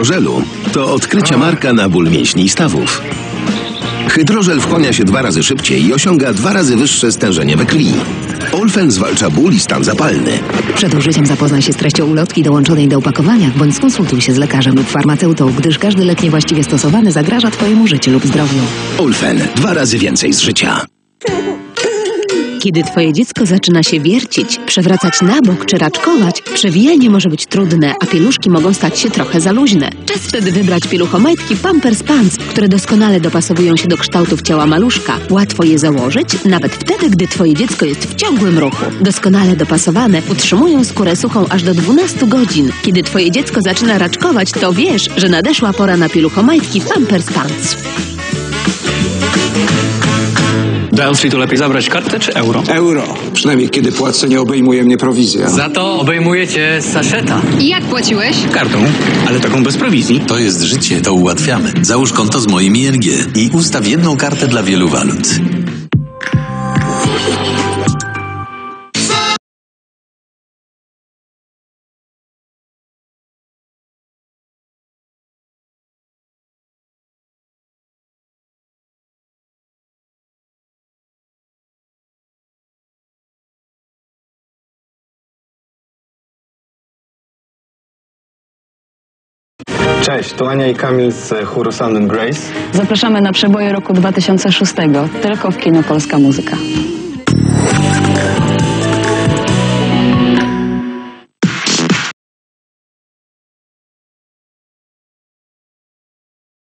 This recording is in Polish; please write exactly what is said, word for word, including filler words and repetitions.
hydrożelu to odkrycie Marka na ból mięśni i stawów. Hydrożel wchłania się dwa razy szybciej i osiąga dwa razy wyższe stężenie we krwi. Olfen zwalcza ból i stan zapalny. Przed użyciem zapoznaj się z treścią ulotki dołączonej do opakowania, bądź skonsultuj się z lekarzem lub farmaceutą, gdyż każdy lek niewłaściwie stosowany zagraża Twojemu życiu lub zdrowiu. Olfen. Dwa razy więcej z życia. Kiedy Twoje dziecko zaczyna się wiercić, przewracać na bok czy raczkować, przewijanie może być trudne, a pieluszki mogą stać się trochę za luźne. Czas wtedy wybrać pieluchomajtki Pampers Pants, które doskonale dopasowują się do kształtów ciała maluszka. Łatwo je założyć, nawet wtedy, gdy Twoje dziecko jest w ciągłym ruchu. Doskonale dopasowane utrzymują skórę suchą aż do dwunastu godzin. Kiedy Twoje dziecko zaczyna raczkować, to wiesz, że nadeszła pora na pieluchomajtki Pampers Pants. Do Elstree to lepiej zabrać kartę czy euro? Euro. Przynajmniej kiedy płacę, nie obejmuje mnie prowizja. Za to obejmujecie saszeta. I jak płaciłeś? Kartą, ale taką bez prowizji. To jest życie, to ułatwiamy. Załóż konto z moim I N G i ustaw jedną kartę dla wielu walut. Cześć, tu Ania i Kamil z chóru Sound and Grace. Zapraszamy na przeboje roku dwa tysiące szóstego, tylko w Kino Polska Muzyka.